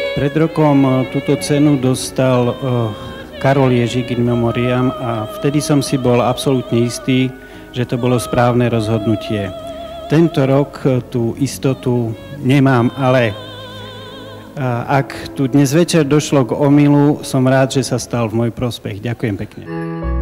Pred rokom túto cenu dostal Karol Ježík in memoriam a vtedy som si bol absolútne istý, že to bolo správne rozhodnutie. Tento rok tú istotu nemám, ale ak tu dnes večer došlo k omylu, som rád, že sa stal v môj prospech. Ďakujem pekne.